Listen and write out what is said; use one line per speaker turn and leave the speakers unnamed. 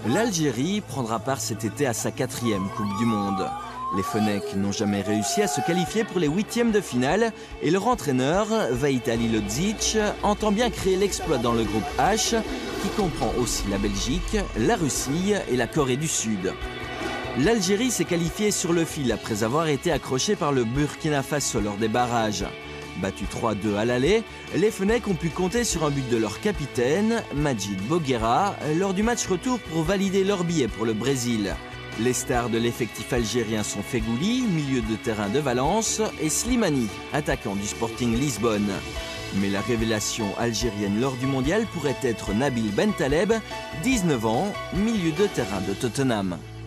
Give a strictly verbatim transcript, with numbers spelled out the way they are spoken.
L'Algérie prendra part cet été à sa quatrième Coupe du Monde. Les Fennecs n'ont jamais réussi à se qualifier pour les huitièmes de finale et leur entraîneur, Vahid Halilhodžić, entend bien créer l'exploit dans le groupe H, qui comprend aussi la Belgique, la Russie et la Corée du Sud. L'Algérie s'est qualifiée sur le fil après avoir été accrochée par le Burkina Faso lors des barrages. Battus trois deux à l'aller, les Fennecs ont pu compter sur un but de leur capitaine, Majid Boguera, lors du match retour pour valider leur billet pour le Brésil. Les stars de l'effectif algérien sont Fegouli, milieu de terrain de Valence, et Slimani, attaquant du Sporting Lisbonne. Mais la révélation algérienne lors du mondial pourrait être Nabil Bentaleb, dix-neuf ans, milieu de terrain de Tottenham.